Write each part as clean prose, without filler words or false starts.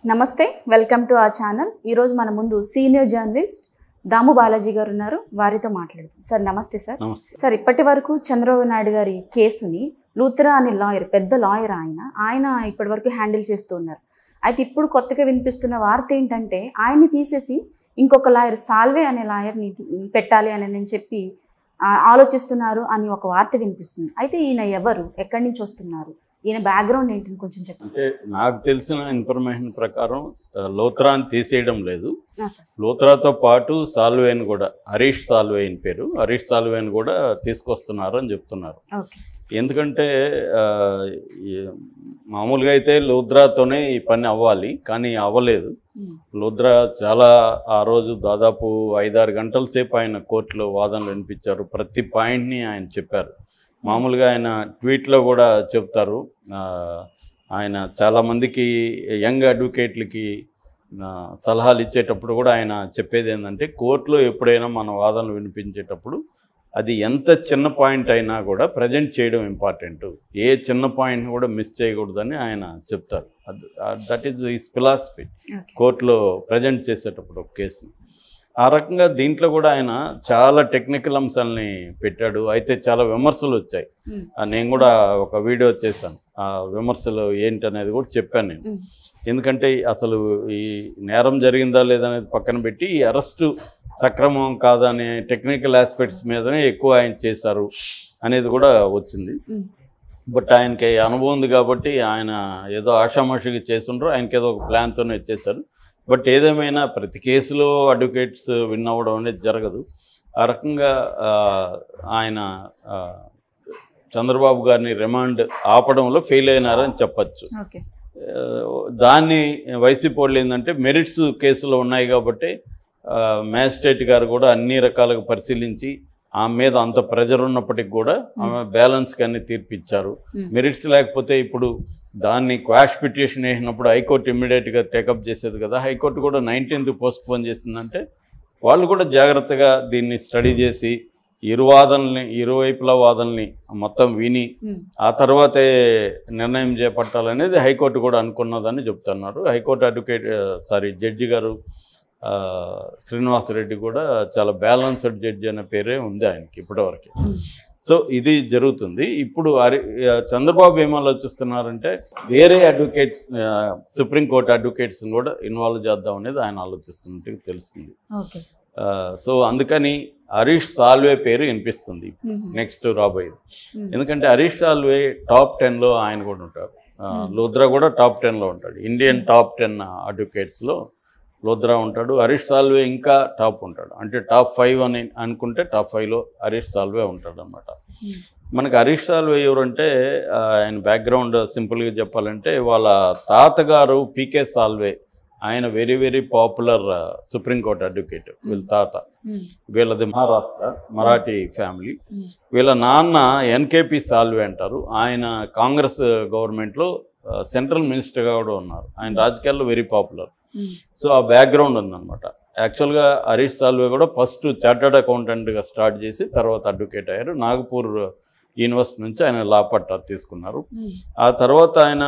నమస్తే welcome to our channel. ఈరోజు మన ముందు సీనియర్ జర్నలిస్ట్ దాము బాలాజీ గారు ఉన్నారు. వారితో మాట్లాడుతాం. సార్ నమస్తే సార్. సార్ ఇప్పటి వరకు చంద్రబాబు నాయుడు గారి కేసుని లూత్రా అనే లాయర్, పెద్ద లాయర్ ఆయన ఇప్పటి వరకు హ్యాండిల్ చేస్తూ ఉన్నారు. అయితే ఇప్పుడు కొత్తగా వినిపిస్తున్న వార్త ఏంటంటే ఆయన్ని తీసేసి ఇంకొక లాయర్, సాల్వే అనే లాయర్ని పెట్టాలి అని నేను చెప్పి ఆలోచిస్తున్నారు అని ఒక వార్త వినిపిస్తుంది. అయితే ఈయన ఎవరు, ఎక్కడి నుంచి వస్తున్నారు, ఈయన బ్యాక్గ్రౌండ్ ఏంటి కొంచెం చెప్పండి. అంటే నాకు తెలిసిన ఇన్ఫర్మేషన్ ప్రకారం లూత్రాని తీసేయడం లేదు. లూత్రాతో పాటు సాల్వేని కూడా, హరీష్ సాల్వే అని పేరు, హరీష్ సాల్వేని కూడా తీసుకొస్తున్నారు అని చెప్తున్నారు. ఎందుకంటే మామూలుగా అయితే లూత్రాతోనే ఈ పని అవ్వాలి, కానీ అవ్వలేదు. లూత్రా చాలా ఆ రోజు దాదాపు 5-6 గంటల సేపు ఆయన కోర్టులో వాదనలు వినిపించారు. ప్రతి పాయింట్ని ఆయన చెప్పారు. మామూలుగా ఆయన ట్వీట్లో కూడా చెప్తారు. ఆయన చాలామందికి యంగ్ అడ్వకేట్లకి సలహాలు ఇచ్చేటప్పుడు కూడా ఆయన చెప్పేది ఏంటంటే, కోర్టులో ఎప్పుడైనా మన వాదనలు వినిపించేటప్పుడు అది ఎంత చిన్న పాయింట్ అయినా కూడా ప్రజెంట్ చేయడం ఇంపార్టెంట్, ఏ చిన్న పాయింట్ని కూడా మిస్ చేయకూడదని ఆయన చెప్తారు. దట్ ఈజ్ హిస్ ఫిలాసఫీ కోర్టులో ప్రజెంట్ చేసేటప్పుడు ఒక కేసుని. ఆ రకంగా దీంట్లో కూడా ఆయన చాలా టెక్నికల్ అంశాలని పెట్టాడు. అయితే చాలా విమర్శలు వచ్చాయి. నేను కూడా ఒక వీడియో చేశాను, ఆ విమర్శలు ఏంటనేది కూడా చెప్పాను నేను. ఎందుకంటే అసలు ఈ నేరం జరిగిందా లేదనేది పక్కన పెట్టి ఈ అరెస్టు సక్రమం కాదనే టెక్నికల్ ఆస్పెక్ట్స్ మీదనే ఎక్కువ ఆయన చేశారు అనేది కూడా వచ్చింది. బట్ ఆయనకి అనుభవం ఉంది కాబట్టి ఆయన ఏదో ఆషామాషిగా చేస్తుండ్రు, ఆయనకి ఏదో ఒక ప్లాన్తోనే చేశారు. బట్ ఏదేమైనా ప్రతి కేసులో అడ్వకేట్స్ విన్ అవ్వడం అనేది జరగదు. ఆ రకంగా ఆయన చంద్రబాబు గారిని రిమాండ్ ఆపడంలో ఫెయిల్ అయినారని చెప్పచ్చు. దాన్ని వైసీపీ వాళ్ళు ఏంటంటే మెరిట్స్ కేసులో ఉన్నాయి కాబట్టి మ్యాజిస్ట్రేట్ గారు కూడా అన్ని రకాలుగా పరిశీలించి ఆమె మీద అంత ప్రెజర్ ఉన్నప్పటికి కూడా ఆమె బ్యాలెన్స్కి అన్ని తీర్పిచ్చారు. మెరిట్స్ లేకపోతే ఇప్పుడు దాన్ని క్వాష్ పిటిషన్ వేసినప్పుడు హైకోర్టు ఇమ్మీడియట్గా టేకప్ చేసేది కదా. హైకోర్టు కూడా 19th పోస్ట్పోన్ చేసిందంటే వాళ్ళు కూడా జాగ్రత్తగా దీన్ని స్టడీ చేసి ఇరువైపుల వాదనల్ని మొత్తం విని ఆ తర్వాతే నిర్ణయం చేపట్టాలనేది హైకోర్టు కూడా అనుకున్నదని చెప్తున్నారు. హైకోర్టు జడ్జి గారు శ్రీనివాసరెడ్డి కూడా చాలా బ్యాలెన్స్డ్ జడ్జి అనే పేరే ఉంది ఆయనకి ఇప్పటివరకు. సో ఇది జరుగుతుంది. ఇప్పుడు చంద్రబాబు ఏం ఆలోచిస్తున్నారంటే వేరే అడ్వకేట్స్, సుప్రీంకోర్టు అడ్వకేట్స్ని కూడా ఇన్వాల్వ్ చేద్దాం అనేది ఆయన ఆలోచిస్తున్నట్టు తెలుస్తుంది. సో అందుకని హరీష్ సాల్వే పేరు వినిపిస్తుంది నెక్స్ట్ రాబోయేది. ఎందుకంటే హరీష్ సాల్వే టాప్ 10లో ఆయన కూడా ఉంటారు. లూత్రా కూడా టాప్ 10లో ఉంటాడు. ఇండియన్ టాప్ 10 అడ్వకేట్స్లో లూత్రా ఉంటాడు. హరీష్ సాల్వే ఇంకా టాప్ ఉంటాడు. అంటే టాప్ 5 అని అనుకుంటే టాప్ 5లో హరీష్ సాల్వే ఉంటాడు అన్నమాట. మనకు హరీష్ సాల్వే ఎవరంటే ఆయన బ్యాక్గ్రౌండ్ సింపుల్గా చెప్పాలంటే వాళ్ళ తాతగారు పీకే సాల్వే, ఆయన very very popular supreme court advocate. వీళ్ళ తాత, వీళ్ళది మహారాష్ట్ర మరాఠీ ఫ్యామిలీ. వీళ్ళ నాన్న ఎన్కేపీ సాల్వే అంటారు. ఆయన కాంగ్రెస్ గవర్నమెంట్లో సెంట్రల్ మినిస్టర్గా కూడా ఉన్నారు. ఆయన రాజకీయాల్లో వెరీ పాపులర్. సో ఆ బ్యాక్గ్రౌండ్ ఉందన్నమాట. యాక్చువల్గా హరీష్ సాల్వే కూడా ఫస్ట్ చార్టర్డ్ అకౌంటెంట్గా స్టార్ట్ చేసి తర్వాత అడ్వకేట్ అయ్యారు. నాగపూర్ యూనివర్సిటీ నుంచి ఆయన లా పట్టా తీసుకున్నారు. ఆ తర్వాత ఆయన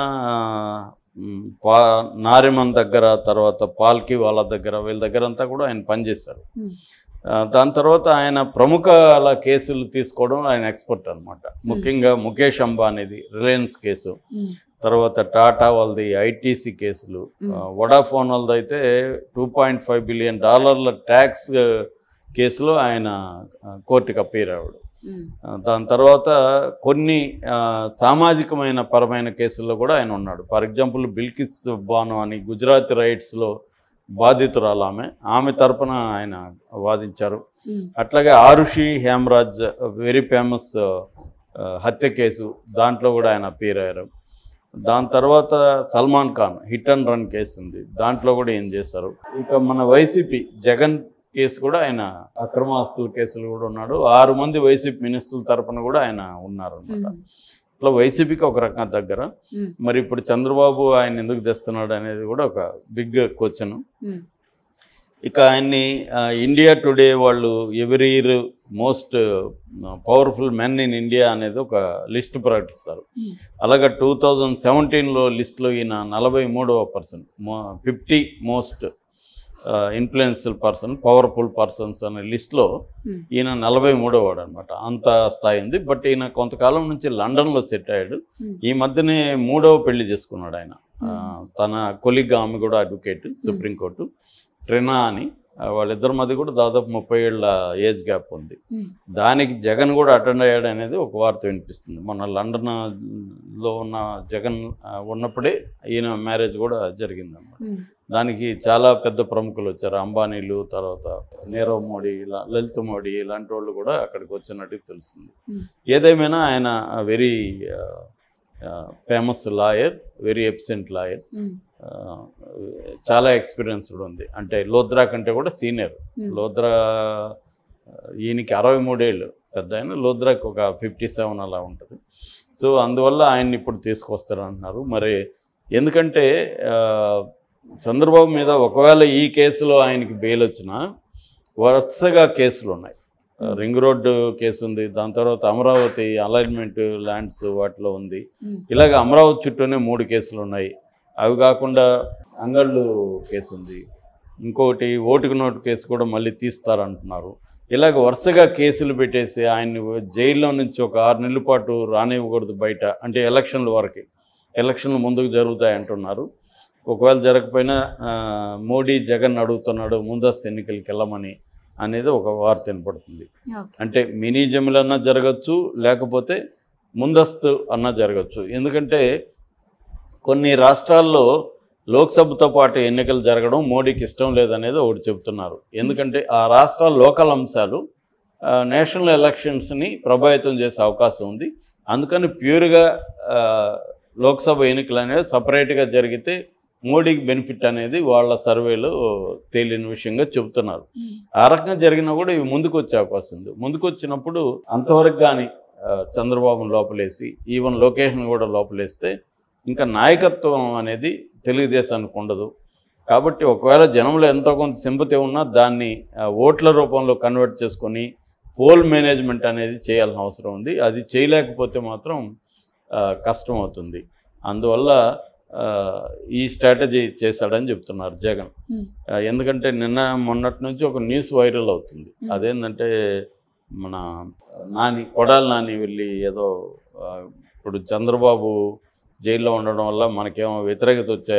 నారిమన్ దగ్గర, తర్వాత పాల్కి వాళ్ళ దగ్గర, వీళ్ళ దగ్గర అంతా కూడా ఆయన పనిచేశారు. దాని తర్వాత ఆయన ప్రముఖ కేసులు తీసుకోవడం ఆయన ఎక్స్పర్ట్ అనమాట. ముఖ్యంగా ముఖేష్ అంబానీది రిలయన్స్ కేసు, తర్వాత టాటా వాళ్ళది ఐటీసీ కేసులు, వడాఫోన్ వాళ్ళది అయితే $2.5 బిలియన్ ట్యాక్స్ కేసులో ఆయన కోర్టుకి అప్పీర్ అయ్యాడు. దాని తర్వాత కొన్ని సామాజికమైన పరమైన కేసుల్లో కూడా ఆయన ఉన్నాడు. ఫర్ ఎగ్జాంపుల్ బిల్కిస్ బాను అని గుజరాత్ రైట్స్లో బాధితురాలు ఆమె తరపున ఆయన వాదించారు. అట్లాగే ఆరుషి హేమరాజ్ వెరీ ఫేమస్ హత్య కేసు, దాంట్లో కూడా ఆయన అప్పీర్ అయ్యారు. దాని తర్వాత Salman Khan hit and run case ఉంది, దాంట్లో కూడా ఏం చేశారు. ఇక మన వైసీపీ జగన్ కేసు కూడా ఆయన అక్రమ ఆస్తుల కేసులు కూడా ఉన్నాడు. 6 మంది వైసీపీ మినిస్టర్ల తరఫున కూడా ఆయన ఉన్నారు అనమాట. ఇట్లా వైసీపీకి ఒక రకంగా దగ్గర. మరి ఇప్పుడు చంద్రబాబు ఆయన ఎందుకు తెస్తున్నాడు అనేది కూడా ఒక బిగ్ క్వశ్చన్. ఇక ఆయన్ని ఇండియా టుడే వాళ్ళు every year most powerful men in India అనేది ఒక లిస్ట్ ప్రకటిస్తారు. అలాగే 2017లో లిస్టులో ఈయన 43వ person, 50 most influential person, powerful persons అనే లిస్ట్లో ఈయన 43వ వాడు అనమాట. అంత స్థాయి ఉంది. బట్ ఈయన కొంతకాలం నుంచి లండన్లో సెట్ అయ్యాడు. ఈ మధ్యనే 3వ పెళ్లి చేసుకున్నాడు ఆయన. తన కొలీగ్, ఆమె కూడా అడ్వకేట్, సుప్రీంకోర్టు, ట్రినా అని. వాళ్ళిద్దరి మధ్య కూడా దాదాపు 30 ఏళ్ళ ఏజ్ గ్యాప్ ఉంది. దానికి జగన్ కూడా అటెండ్ అయ్యాడు అనేది ఒక వార్త వినిపిస్తుంది. మొన్న లండన్లో ఉన్న జగన్ ఉన్నప్పుడే ఈయన మ్యారేజ్ కూడా జరిగిందన్నమాట. దానికి చాలా పెద్ద ప్రముఖులు వచ్చారు. అంబానీలు, తర్వాత నీరవ్ మోడీ, లలిత్ మోడీ ఇలాంటి వాళ్ళు కూడా అక్కడికి వచ్చినట్టు తెలుస్తుంది. ఏదేమైనా ఆయన very famous lawyer, very efficient lawyer, చాలా ఎక్స్పీరియన్స్ కూడా ఉంది. అంటే లోద్రా కంటే కూడా సీనియర్. లోద్రా ఈయనకి 63 ఏళ్ళు పెద్ద ఆయన, లోద్రాకి ఒక 57 అలా ఉంటుంది. సో అందువల్ల ఆయన్ని ఇప్పుడు తీసుకొస్తారు అంటున్నారు. మరి ఎందుకంటే చంద్రబాబు మీద ఒకవేళ ఈ కేసులో ఆయనకి బెయిల్ వచ్చినా వరుసగా కేసులు ఉన్నాయి. రింగ్ రోడ్డు కేసు ఉంది, దాని తర్వాత అమరావతి అలైన్మెంట్ ల్యాండ్స్ వాటిలో ఉంది. ఇలాగ అమరావతి చుట్టూనే 3 కేసులు ఉన్నాయి. అవి కాకుండా అంగళ్ళు కేసు ఉంది, ఇంకోటి ఓటుకు నోటు కేసు కూడా మళ్ళీ తీస్తారంటున్నారు. ఇలాగ వరుసగా కేసులు పెట్టేసి ఆయన్ని జైల్లో నుంచి ఒక 6 నెలల పాటు రానివ్వకూడదు బయట. అంటే ఎలక్షన్ల వరకు, ఎలక్షన్లు ముందుకు జరుగుతాయి అంటున్నారు. ఒకవేళ జరగకపోయినా మోడీ జగన్ అడుగుతున్నాడు ముందస్తు ఎన్నికలకి వెళ్ళమని అనేది ఒక వార్త వినపడుతుంది. అంటే మినీ జమిలన్నా జరగచ్చు, లేకపోతే ముందస్తు అన్నా జరగచ్చు. ఎందుకంటే కొన్ని రాష్ట్రాల్లో లోక్సభతో పాటు ఎన్నికలు జరగడం మోడీకి ఇష్టం లేదనేది ఒకటి చెబుతున్నారు. ఎందుకంటే ఆ రాష్ట్రాల లోకల్ అంశాలు నేషనల్ ఎలక్షన్స్ని ప్రభావితం చేసే అవకాశం ఉంది. అందుకని ప్యూర్గా లోక్సభ ఎన్నికలు అనేది సపరేట్గా జరిగితే మోడీకి బెనిఫిట్ అనేది వాళ్ళ సర్వేలో తేలిన విషయంగా చెబుతున్నారు. ఆ రకంగా జరిగినా కూడా ఇవి ముందుకు వచ్చే అవకాశం ఉంది. ముందుకు వచ్చినప్పుడు అంతవరకు కానీ చంద్రబాబును లోపలేసి, ఈవెన్ లొకేషన్ కూడా లోపలేస్తే ఇంకా నాయకత్వం అనేది తెలుగుదేశానికి ఉండదు. కాబట్టి ఒకవేళ జనంలో ఎంతో కొంత సింపతి ఉన్నా దాన్ని ఓట్ల రూపంలో కన్వర్ట్ చేసుకొని పోల్ మేనేజ్మెంట్ అనేది చేయాల్సిన అవసరం ఉంది. అది చేయలేకపోతే మాత్రం కష్టం అవుతుంది. అందువల్ల ఈ స్ట్రాటజీ చేశాడని చెప్తున్నారు జగన్. ఎందుకంటే నిన్న మొన్నటి నుంచి ఒక న్యూస్ వైరల్ అవుతుంది. అదేంటంటే మన కొడాలి నాని వెళ్ళి ఏదో ఇప్పుడు చంద్రబాబు జైల్లో ఉండడం వల్ల మనకేమో వ్యతిరేకత వచ్చే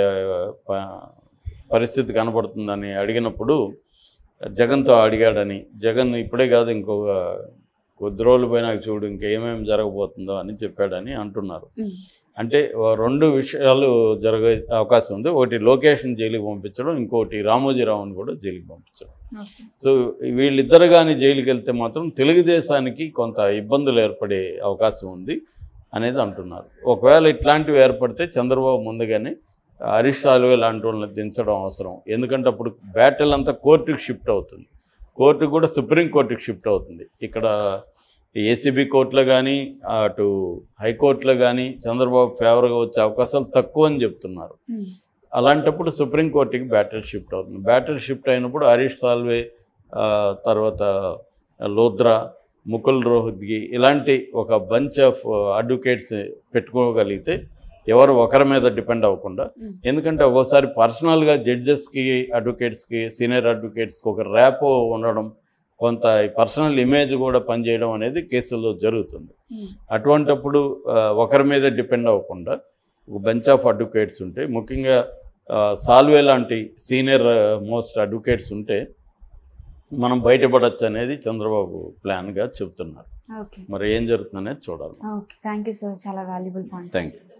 పరిస్థితి కనపడుతుందని అడిగినప్పుడు జగన్తో అడిగాడని, జగన్ ఇప్పుడే కాదు ఇంకొక కొద్ది రోజులు పోయినా చూడు ఇంకేమేమి జరగబోతుందో అని చెప్పాడని అంటున్నారు. అంటే 2 విషయాలు జరిగే అవకాశం ఉంది. ఒకటి లొకేషన్ జైలుకి పంపించడం, ఇంకోటి రామోజీరావుని కూడా జైలుకి పంపించడం. సో వీళ్ళిద్దరు కానీ జైలుకి వెళ్తే మాత్రం తెలుగుదేశానికి కొంత ఇబ్బందులు ఏర్పడే అవకాశం ఉంది అనేది అంటున్నారు. ఒకవేళ ఇట్లాంటివి ఏర్పడితే చంద్రబాబు ముందుగానే హరీష్ సాల్వే లాంటి వాళ్ళని దించడం అవసరం. ఎందుకంటే అప్పుడు బ్యాటిల్ అంతా కోర్టుకి షిఫ్ట్ అవుతుంది. కోర్టు కూడా సుప్రీంకోర్టుకి షిఫ్ట్ అవుతుంది. ఇక్కడ ఏసీబీ కోర్టులో కానీ అటు హైకోర్టులో కానీ చంద్రబాబు ఫేవర్గా వచ్చే అవకాశాలు తక్కువ అని చెప్తున్నారు. అలాంటప్పుడు సుప్రీంకోర్టుకి బ్యాటిల్ షిఫ్ట్ అవుతుంది. బ్యాటిల్ షిఫ్ట్ అయినప్పుడు హరీష్ సాల్వే, తర్వాత లోద్రా, ముకుల్ రోహత్గి ఇలాంటి ఒక బంచ్ ఆఫ్ అడ్వకేట్స్ పెట్టుకోగలిగితే ఎవరు ఒకరి మీద డిపెండ్ అవ్వకుండా. ఎందుకంటే ఒక్కోసారి పర్సనల్గా జడ్జెస్కి, అడ్వకేట్స్కి, సీనియర్ అడ్వకేట్స్కి ఒక ర్యాపో ఉండడం, కొంత పర్సనల్ ఇమేజ్ కూడా పనిచేయడం అనేది కేసుల్లో జరుగుతుంది. అటువంటప్పుడు ఒకరి మీద డిపెండ్ అవ్వకుండా ఒక బెంచ్ ఆఫ్ అడ్వకేట్స్ ఉంటే, ముఖ్యంగా సాల్వే లాంటి సీనియర్ మోస్ట్ అడ్వకేట్స్ ఉంటే మనం బయటపడచ్చు అనేది చంద్రబాబు ప్లాన్గా చెప్తున్నారు. మరి ఏం జరుగుతుందనేది చూడాలి. థ్యాంక్ యూ సార్, చాలా వాల్యుబుల్ పాయింట్స్. Thank you.